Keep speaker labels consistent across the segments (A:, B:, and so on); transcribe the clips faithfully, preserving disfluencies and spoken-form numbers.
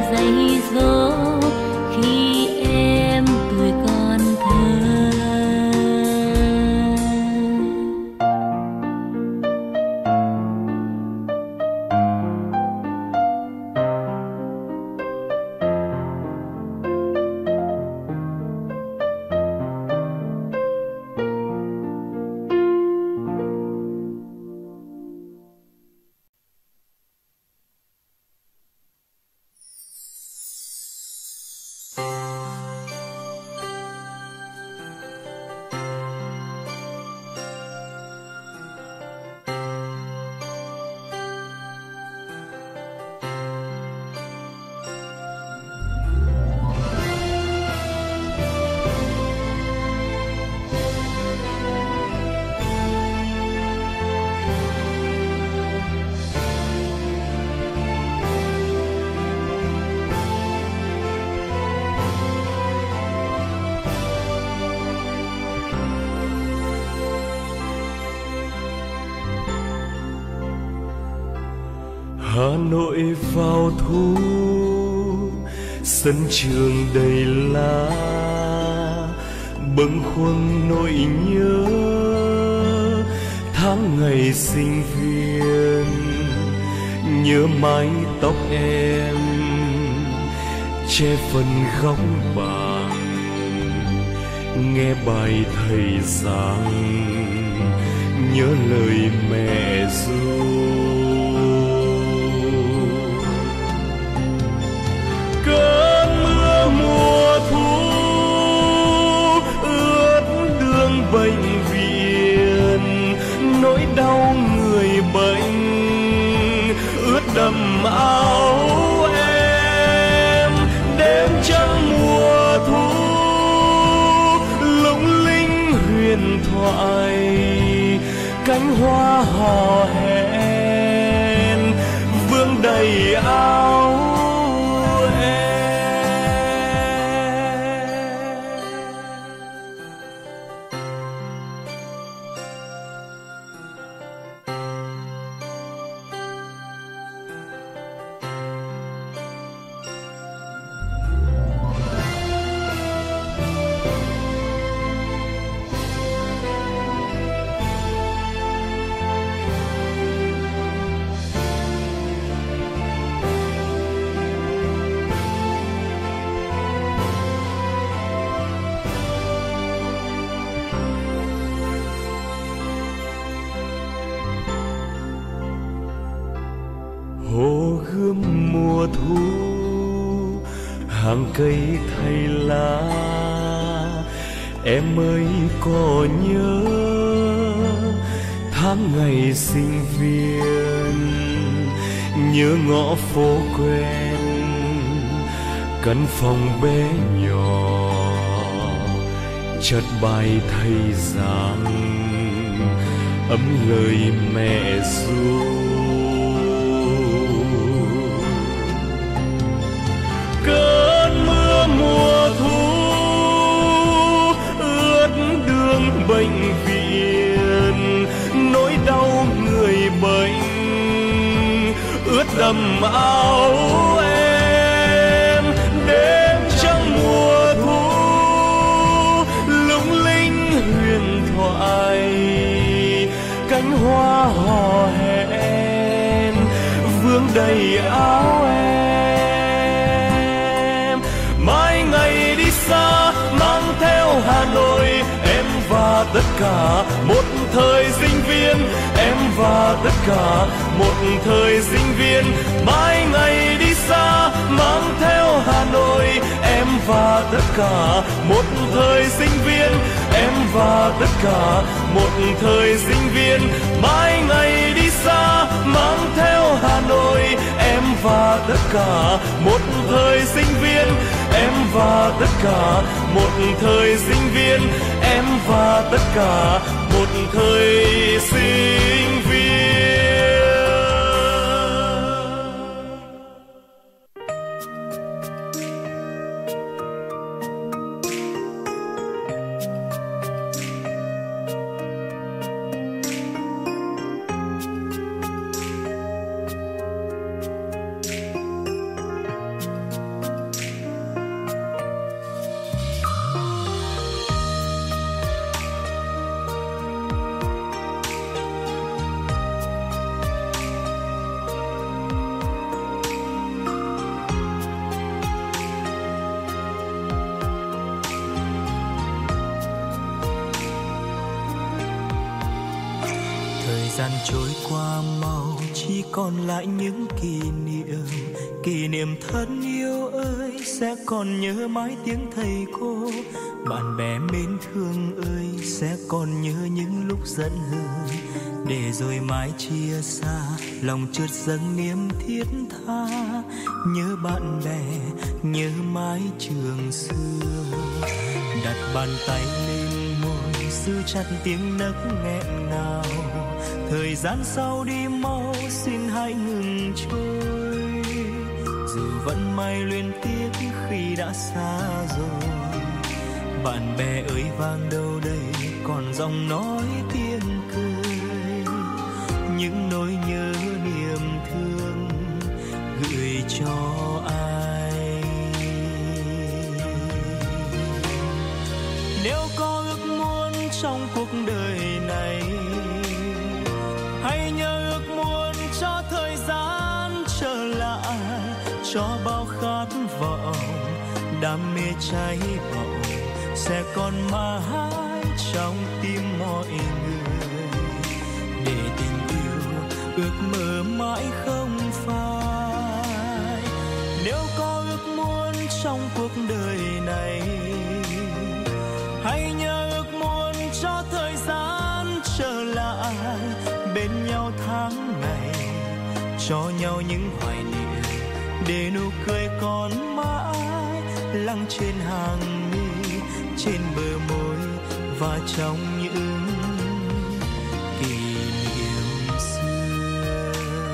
A: dạy dỗ khi em tuổi còn thơ.
B: Hà Nội vào thu, sân trường đầy lá, bâng khuâng nỗi nhớ tháng ngày sinh viên. Nhớ mái tóc em che phần góc bàn, nghe bài thầy giảng, nhớ lời mẹ ru. Cơn mưa mùa thu ướt đường bệnh viện, nỗi đau người bệnh ướt đẫm áo em. Đêm trăng mùa thu lung linh huyền thoại, cánh hoa hò hẹn vương đầy áo em. Hồ Gươm mùa thu, hàng cây thay lá, em ơi có nhớ tháng ngày sinh viên. Nhớ ngõ phố quen, căn phòng bé nhỏ, chợt bài thầy giảng, ấm lời mẹ ru. Cơn mưa mùa thu ướt đường bệnh viện, nỗi đau người bệnh ướt đẫm áo em. Đêm trăng mùa thu lung linh huyền thoại, cánh hoa hò hẹn vương đầy áo em. Mãi ngày đi xa mang theo Hà Nội, em và tất cả một thời sinh viên. Em và tất cả một thời sinh viên. Mãi ngày đi xa mang theo Hà Nội, em và tất cả một thời sinh viên. Em và tất cả một thời sinh viên. Mãi ngày đi xa mang theo Hà Nội, em và tất cả một thời sinh viên. Em và tất cả một thời sinh viên. Em và tất cả một thời sinh viên.
C: gian trôi qua mau, chỉ còn lại những kỷ niệm. Kỷ niệm thân yêu ơi, sẽ còn nhớ mãi tiếng thầy cô. Bạn bè mến thương ơi, sẽ còn nhớ những lúc giận hờn. Để rồi mãi chia xa, lòng chợt dâng niềm thiết tha. Nhớ bạn bè, nhớ mãi trường xưa. Đặt bàn tay lên môi, giữ chặt tiếng nấc nghẹn ngào. Thời gian sau đi mau, xin hãy ngừng trôi. Dù vẫn mãi luyến tiếc khi đã xa rồi. Bạn bè ơi vang đâu đây, còn giọng nói tiếng cười. Những nỗi nhớ niềm thương gửi cho ai. Nếu có ước muốn trong cuộc đời này, hãy nhớ ước muốn cho thời gian trở lại. Cho bao khát vọng, đam mê cháy bỏng sẽ còn mãi trong tim mọi người. Để tình yêu ước mơ mãi không phai. Nếu có ước muốn trong cuộc đời này, hãy nhớ ước muốn cho thời gian trở lại. Bên nhau tháng ngày, cho nhau những hoài niệm. Để nụ cười còn mãi lắng trên hàng mi, trên bờ môi và trong những kỷ niệm xưa.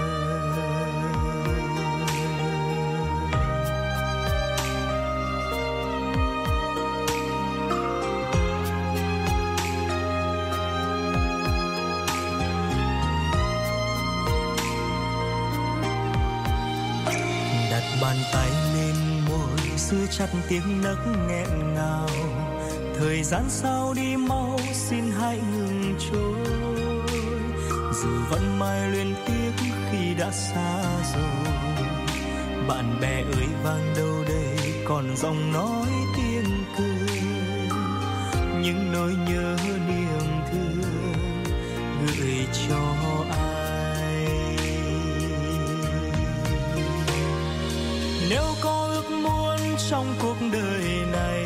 C: Đặt bàn tay lên môi, giữ chặt tiếng nấc nghẹn ngào. Thời gian sau đi mau, xin hãy ngừng trôi. Dù vẫn mãi luyến tiếc khi đã xa rồi. Bạn bè ơi vang đâu đây, còn giọng nói tiếng cười. Những nỗi nhớ niềm thương gửi cho ai. Nếu có ước muốn trong cuộc đời này,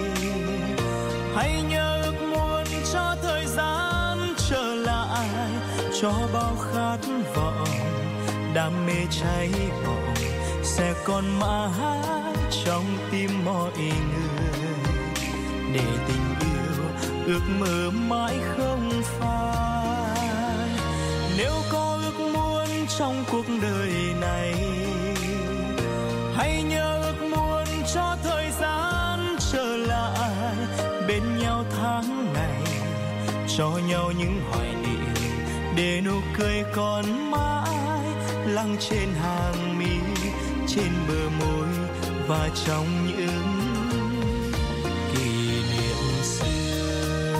C: hãy nhớ ước muốn cho thời gian trở lại. Cho bao khát vọng, đam mê cháy bỏng sẽ còn mãi trong tim mọi người. Để tình yêu ước mơ mãi không phai. Nếu có ước muốn trong cuộc đời này, hãy nhớ ước muốn cho thời gian trở lại. Bên nhau tháng ngày, cho nhau những hoài niệm. Để nụ cười còn mãi lắng trên hàng mi, trên bờ môi và trong những kỷ niệm xưa.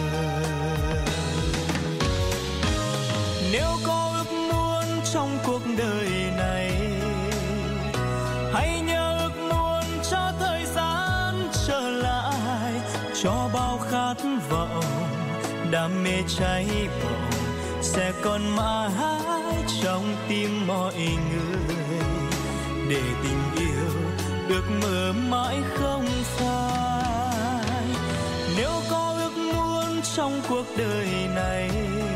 C: Nếu có ước muốn trong cuộc đời này, hãy nhớ ước muốn cho thời gian trở lại. Cho bao khát vọng, đam mê cháy bỏng sẽ còn mãi trong tim mọi người. Để tình yêu ước mơ mãi không phai. Nếu có ước muốn trong cuộc đời này,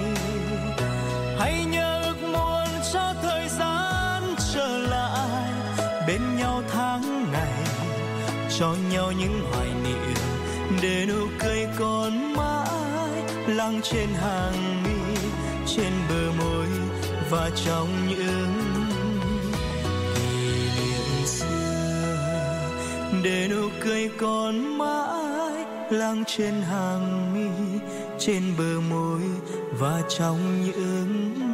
C: hãy nhớ ước muốn cho thời gian trở lại. Bên nhau tháng ngày, cho nhau những hoài niệm. Để nụ cười còn mãi lắng trên hàng mi, trên bờ môi và trong những kỷ niệm xưa. Để nụ cười còn mãi lắng trên hàng mi, trên bờ môi và trong những